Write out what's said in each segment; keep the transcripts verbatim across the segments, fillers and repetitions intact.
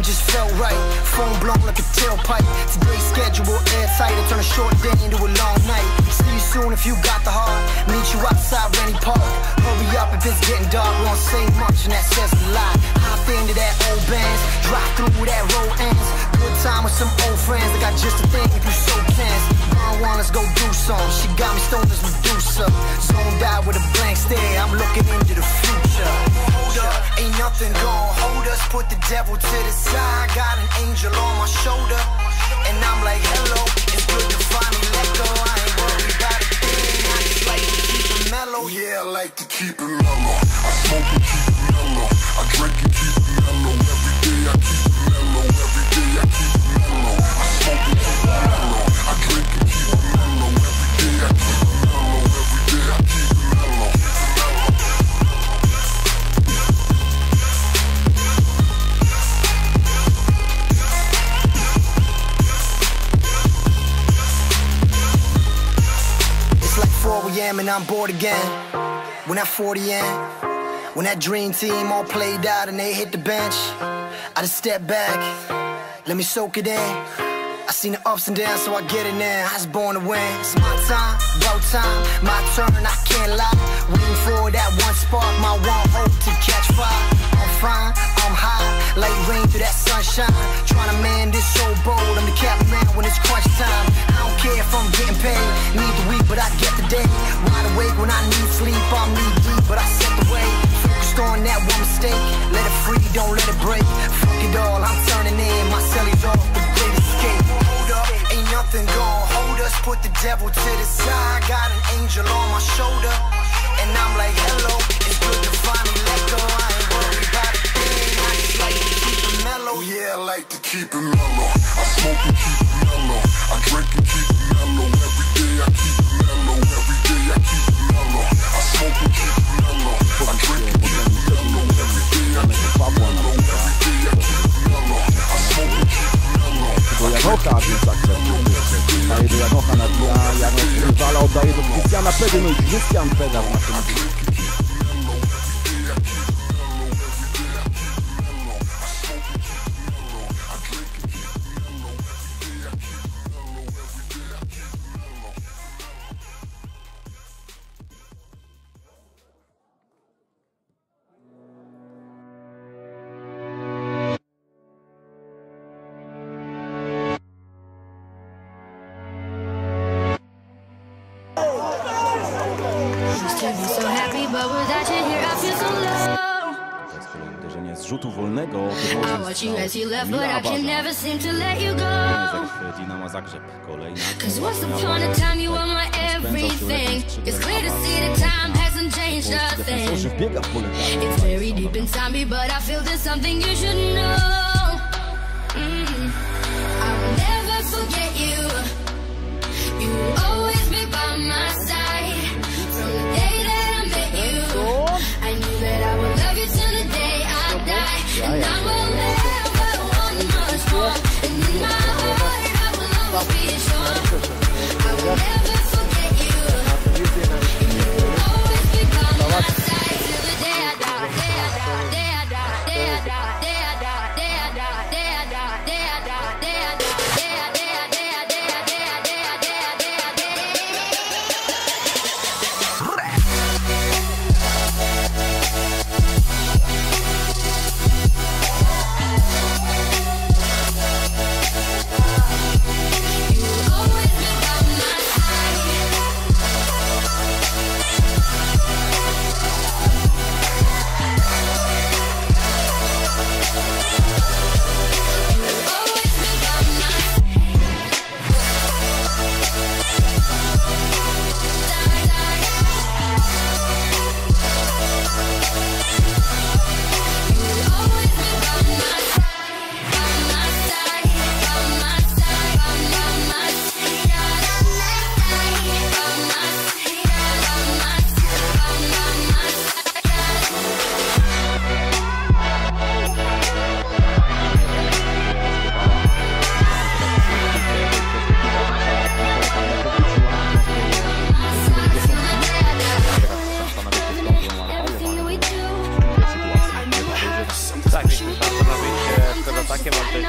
just felt right. Phone blown like a tailpipe. Today's schedule airtight. I turn a short day into a long night. See you soon if you got the heart. Meet you outside Rennie Park. Hurry up if it's getting dark. Won't say much and that says a lot. Hop into that old Benz. Drive through where that road ends. Good time with some old friends. I got just a thing if you so tense. Burn one, let's go do some. She got me stoned as Medusa. Zoned out with a blank stare. I'm looking into the future. Hold up, ain't nothing gonna hold us. Put the devil to the side. Got an angel on my shoulder. And I'm like, hello, it's good to finally let go. I ain't worried about a thing. I just like to keep it mellow. Yeah, I like to keep it mellow. I smoke and keep it mellow. I drink and keep it mellow. Every day I keep it mellow. Every day I keep it mellow. I smoke and keep it mellow. I drink and keep it mellow. Every day I keep it mellow. Every day I keep it mellow. It's like four A M and I'm bored again. When that forty in, when that dream team all played out and they hit the bench, I just step back, let me soak it in. I seen the ups and downs, so I get it now. I was born to win. It's my time, about time, my turn, I can't lie. Waiting for that one spark, my one hope to catch fire. I'm fine, I'm high, like rain through that sunshine. Trying to man this so bold, I'm the captain man when it's crunch time. I don't care if I'm getting paid, need the week, but I get the day. Wide awake when I need sleep, I'm knee deep, but I set the way. Focused on that one mistake, let it free, don't let it break. Fuck it all, I'm turning in, my cellies off, the great escape. Hold up, ain't nothing gonna hold us. Put the devil to the side. Got an angel on my shoulder. And I'm like, hello, it's good to finally let go. I ain't worried about a thing. I just like to keep it mellow. Yeah, I like to keep it mellow. I smoke and keep it mellow. I drink and keep it mellow. Every day I keep it mellow. Every day I keep it mellow. I smoke and keep it mellow. I drink and keep it mellow. Every day I keep it mellow. Every day I keep it mellow. I smoke and keep it mellow. Do Janocha, więc akceptuje. Daje do Janocha, nabija Janoch rywala, oddaje do Krystiana Pedy, no i Krystian Peda w naszym z rzutu wolnego wywozi Mila Abaza. Dinama Zagrzeb. Kolejna defensorzy wbiega w pole. And I will never want much more. And in my heart I will always be sure. I will never forget you. You will always be by my side till the day I die. Day I die, day I die, day I die, day I die, day I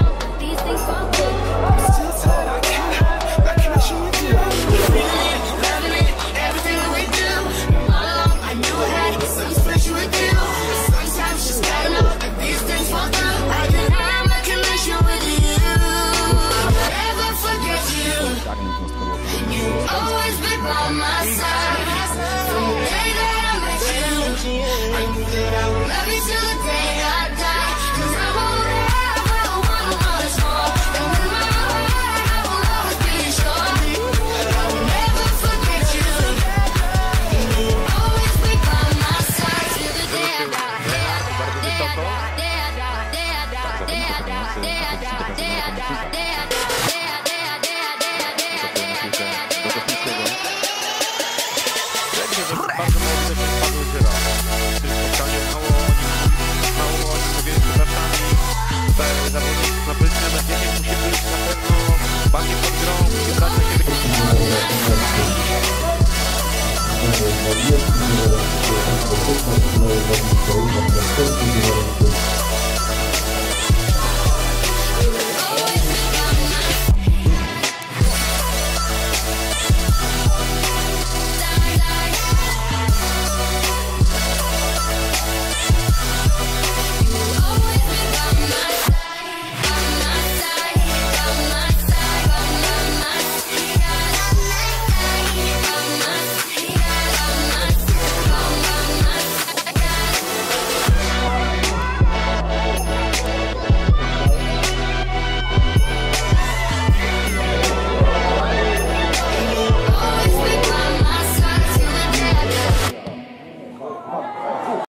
these things fall through. Everything that we do, all along I knew I had something special with you. Sometimes just gotta know that these things fall through. I can have a connection with you. Never forget you. You always been by my side. From the day that I met you, I knew that I would love you till the day I die. 'Cause I won't ever wanna much more. And in my heart I will always be sure that I will never forget you. You always be by my side till the day I die. Day I die, day I die, day I die, day I die, day I die, day I die, day I die, day I die. Bardzo mało rzeczy spadło z raz. W tym spotkaniu mało mało sobie przepraszami. Te zawodnicy na pozycji na dziesięć musi być na pewno bardziej pod grą, musi brać na siebie.